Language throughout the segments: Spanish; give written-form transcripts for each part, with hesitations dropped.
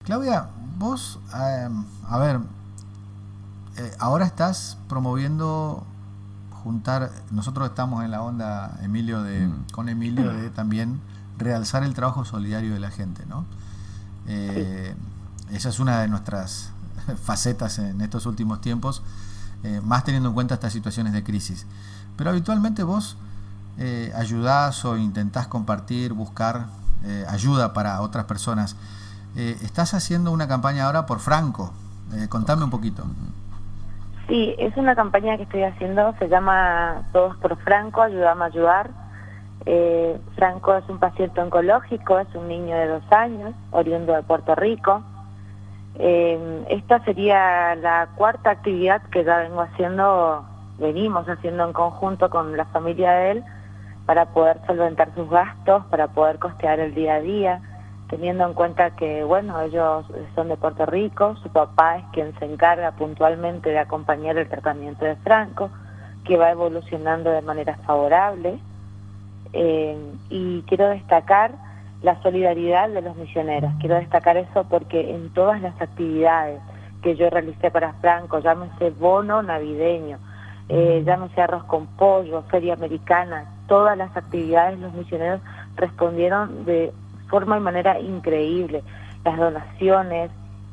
Claudia, vos, a ver, ahora estás promoviendo juntar, nosotros estamos en la onda, Emilio, Mm, con Emilio, de también realzar el trabajo solidario de la gente, ¿no? sí, Eh, Esa es una de nuestras facetas en estos últimos tiempos, más teniendo en cuenta estas situaciones de crisis. Pero habitualmente vos ayudás o intentás compartir, buscar ayuda para otras personas. Estás haciendo una campaña ahora por Franco. ok. Contame un poquito. Ujú. Sí, es una campaña que estoy haciendo, se llama Todos por Franco, Ayudame a Ayudar. Franco es un paciente oncológico, es un niño de 2 años, oriundo de Puerto Rico. Esta sería la cuarta actividad que ya venimos haciendo en conjunto con la familia de él para poder solventar sus gastos, para poder costear el día a día, teniendo en cuenta que, bueno, ellos son de Puerto Rico, su papá es quien se encarga puntualmente de acompañar el tratamiento de Franco, que va evolucionando de manera favorable. Y quiero destacar la solidaridad de los misioneros. Quiero destacar eso porque en todas las actividades que yo realicé para Franco, llámese bono navideño, llámese arroz con pollo, feria americana, todas las actividades los misioneros respondieron de forma y manera increíble. Las donaciones,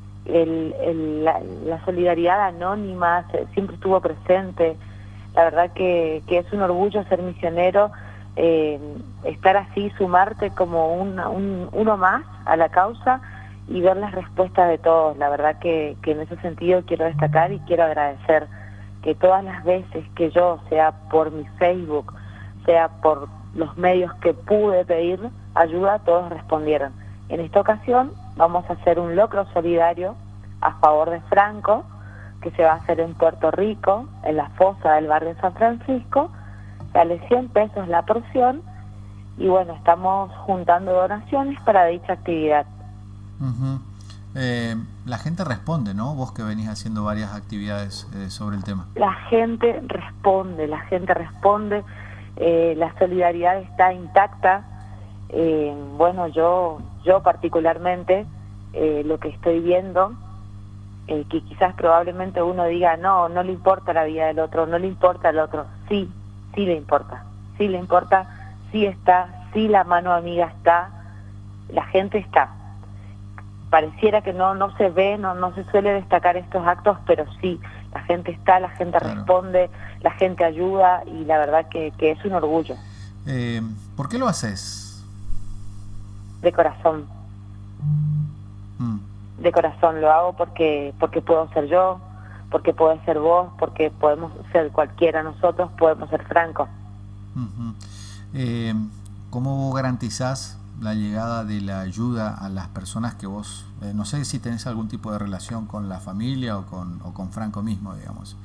la solidaridad anónima siempre estuvo presente. La verdad que es un orgullo ser misionero, eh, estar así, sumarte como uno más a la causa y ver las respuestas de todos. La verdad que en ese sentido quiero destacar y quiero agradecer que todas las veces que yo, sea por mi Facebook, sea por los medios que pude pedir ayuda, todos respondieron. En esta ocasión vamos a hacer un locro solidario a favor de Franco, que se va a hacer en Puerto Rico, en la fosa del barrio San Francisco. Sale 100 pesos la porción y bueno, estamos juntando donaciones para dicha actividad. Ujú. La gente responde, ¿no? Vos que venís haciendo varias actividades sobre el tema. La gente responde, la solidaridad está intacta. Bueno, yo particularmente, lo que estoy viendo, que quizás probablemente uno diga, no, no le importa la vida del otro, no le importa el otro. Sí, sí le importa, sí está, sí la mano amiga está, la gente está. Pareciera que no se ve, no se suele destacar estos actos, pero sí, la gente está, la gente Claro. responde, la gente ayuda y la verdad que es un orgullo, Eh, ¿Por qué lo haces? de corazón, Mm. de corazón. Lo hago porque puedo ser yo, porque puedes ser vos, porque podemos ser cualquiera, nosotros podemos ser Franco. Ujú. Eh, ¿Cómo garantizás la llegada de la ayuda a las personas que vos, no sé si tenés algún tipo de relación con la familia o con Franco mismo, digamos?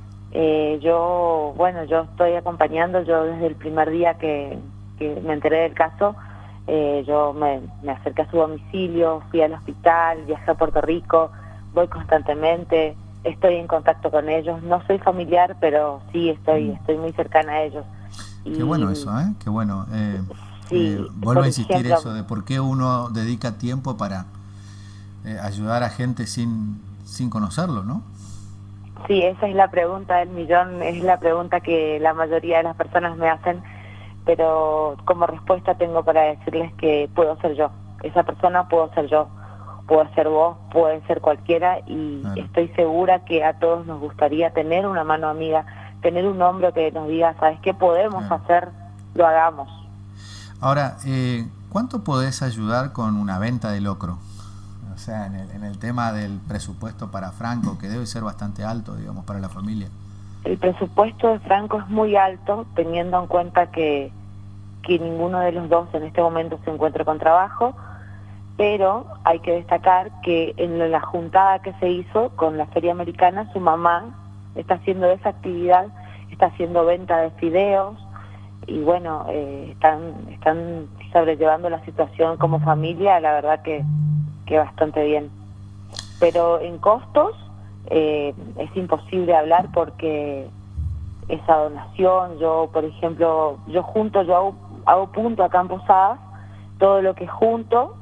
Yo estoy acompañando, yo desde el primer día que me enteré del caso, yo me acerqué a su domicilio, fui al hospital, viajé a Puerto Rico, voy constantemente, estoy en contacto con ellos, no soy familiar, pero sí Mm. estoy muy cercana a ellos. Qué Y bueno eso, ¿eh? Qué bueno. sí, Vuelvo por a insistir eso ejemplo, de por qué uno dedica tiempo para ayudar a gente sin conocerlo, ¿no? sí, esa es la pregunta del millón, es la pregunta que la mayoría de las personas me hacen, pero como respuesta tengo para decirles que puedo ser yo, esa persona puedo ser yo, puede ser vos, puede ser cualquiera y Claro. estoy segura que a todos nos gustaría tener una mano amiga, tener un hombro que nos diga, ¿sabes qué podemos Claro. hacer? Lo hagamos. Ahora, ¿cuánto podés ayudar con una venta de locro? O sea, en el tema del presupuesto para Franco, que debe ser bastante alto, digamos, para la familia. El presupuesto de Franco es muy alto, teniendo en cuenta que ninguno de los dos en este momento se encuentra con trabajo, pero hay que destacar que en la juntada que se hizo con la Feria Americana, su mamá está haciendo esa actividad, está haciendo venta de fideos y bueno, están sobrellevando la situación como familia, la verdad que bastante bien. Pero en costos es imposible hablar porque esa donación, yo por ejemplo, yo hago punto acá en Posadas, todo lo que junto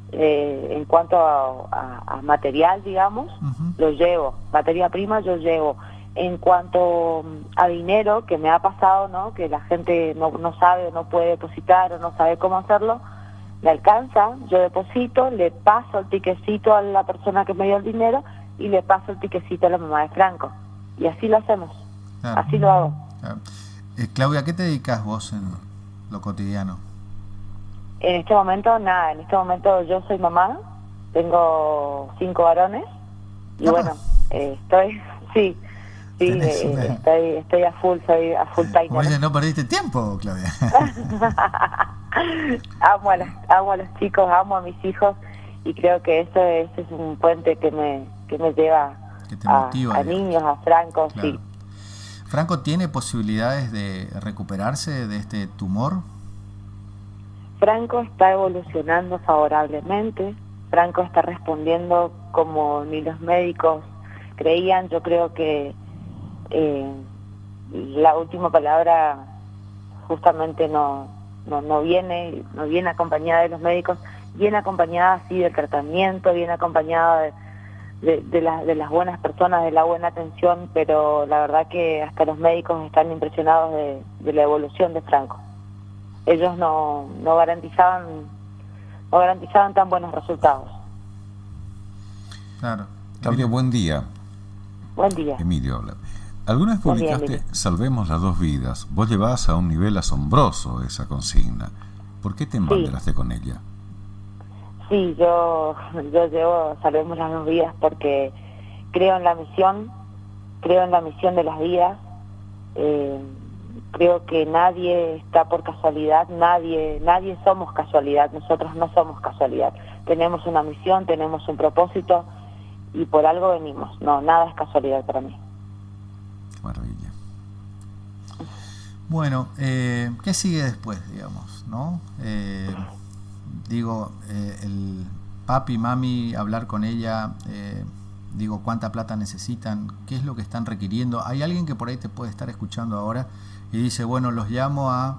En cuanto a material, digamos, lo llevo. Materia prima yo llevo. En cuanto a dinero, que me ha pasado, ¿no? Que la gente no sabe o no puede depositar o no sabe cómo hacerlo, me alcanza, yo deposito, le paso el tiquecito a la persona que me dio el dinero y le paso el tiquecito a la mamá de Franco. Y así lo hacemos, Claro. así lo hago. Claro. Claudia, ¿a qué te dedicas vos en lo cotidiano? En este momento, nada, en este momento yo soy mamá, tengo 5 varones y bueno, estoy, sí, estoy a full, soy a full time. Como dicen, no perdiste tiempo, Claudia. amo a los chicos, amo a mis hijos y creo que ese es un puente que me lleva Que te motiva, a niños, a Franco, claro. sí. ¿Franco tiene posibilidades de recuperarse de este tumor? Franco está evolucionando favorablemente, Franco está respondiendo como ni los médicos creían. Yo creo que la última palabra justamente no viene acompañada de los médicos, viene acompañada sí del tratamiento, viene acompañada de las buenas personas, de la buena atención, pero la verdad que hasta los médicos están impresionados de la evolución de Franco. Ellos no garantizaban tan buenos resultados. Claro. Claudia, buen día. Buen día. Emilio habla. ¿Alguna vez Buen día, publicaste Emilio. Salvemos las 2 vidas? Vos llevás a un nivel asombroso esa consigna. ¿Por qué te embanderaste con ella? Sí, yo llevo Salvemos las 2 vidas porque creo en la misión de las vidas. Creo que nadie está por casualidad, nadie somos casualidad, nosotros no somos casualidad. Tenemos una misión, tenemos un propósito y por algo venimos. No, nada es casualidad para mí. Maravilla. Bueno, ¿qué sigue después, digamos, no? El papi, mami, hablar con ella, cuánta plata necesitan, qué es lo que están requiriendo. Hay alguien que por ahí te puede estar escuchando ahora y dice, bueno, los llamo a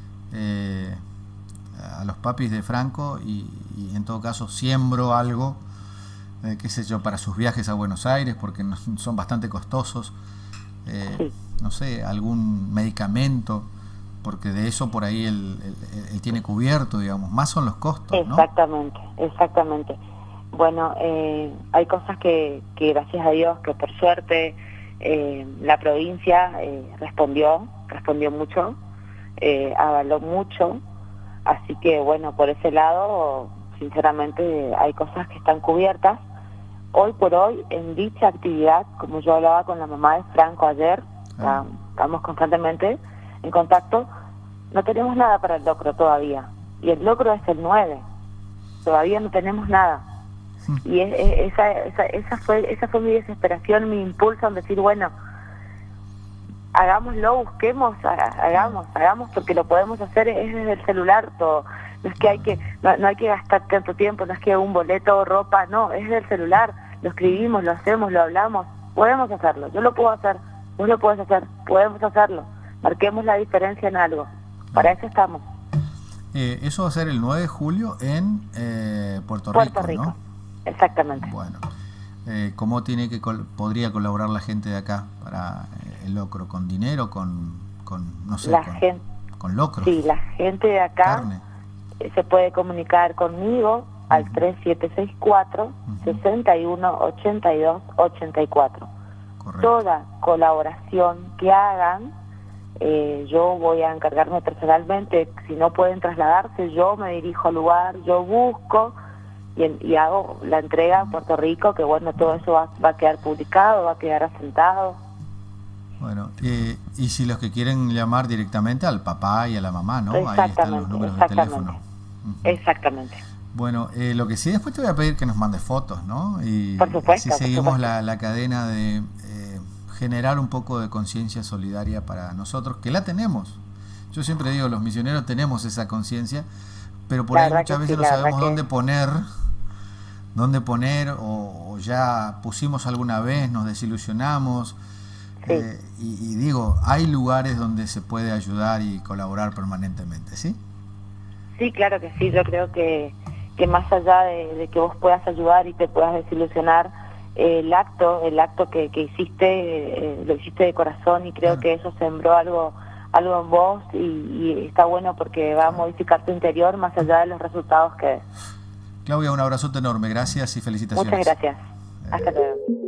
los papis de Franco y en todo caso siembro algo, qué sé yo, para sus viajes a Buenos Aires, porque son bastante costosos. Sí. No sé, algún medicamento, porque de eso por ahí él tiene cubierto, digamos, más son los costos, ¿no? Exactamente. Bueno, hay cosas que gracias a Dios, que por suerte la provincia respondió mucho, avaló mucho, así que bueno, por ese lado, sinceramente hay cosas que están cubiertas. Hoy por hoy, en dicha actividad, como yo hablaba con la mamá de Franco ayer, estamos constantemente en contacto, no tenemos nada para el locro todavía, y el locro es el 9, todavía no tenemos nada. Y esa fue mi desesperación, mi impulso en decir, bueno, hagámoslo, busquemos, hagamos, porque lo podemos hacer, es desde el celular todo. No es que no hay que gastar tanto tiempo, no es que un boleto o ropa, no, es del celular, lo escribimos, lo hacemos, lo hablamos, podemos hacerlo, yo lo puedo hacer, vos lo podés hacer, podemos hacerlo, marquemos la diferencia en algo, para eso estamos. Eso va a ser el 9 de julio en Puerto Rico, ¿no? Exactamente. Bueno, ¿cómo podría colaborar la gente de acá para el locro? ¿Con dinero? ¿Con locro? Sí, la gente de acá Carne. Se puede comunicar conmigo al 3764-6182-84. Correcto. Toda colaboración que hagan, yo voy a encargarme personalmente. Si no pueden trasladarse, yo me dirijo al lugar, yo busco y hago la entrega a Puerto Rico, que bueno, todo eso va a quedar publicado, va a quedar asentado. Bueno, y si los que quieren llamar directamente al papá y a la mamá, ¿no? Ahí están los números de teléfono. Exactamente. Bueno, lo que sí, después te voy a pedir que nos mandes fotos, ¿no? Y por supuesto, así seguimos la cadena de generar un poco de conciencia solidaria para nosotros, que la tenemos. Yo siempre digo, los misioneros tenemos esa conciencia, pero por ahí muchas veces no sabemos dónde poner o ya pusimos alguna vez, nos desilusionamos. Sí. Y digo, hay lugares donde se puede ayudar y colaborar permanentemente, ¿sí? Sí, claro que sí. Yo creo que que más allá de que vos puedas ayudar y te puedas desilusionar, el acto que hiciste, lo hiciste de corazón, y creo que eso sembró algo en vos, y está bueno porque va a modificar tu interior más allá de los resultados que... Claudia, un abrazote enorme, gracias y felicitaciones. Muchas gracias. Hasta luego.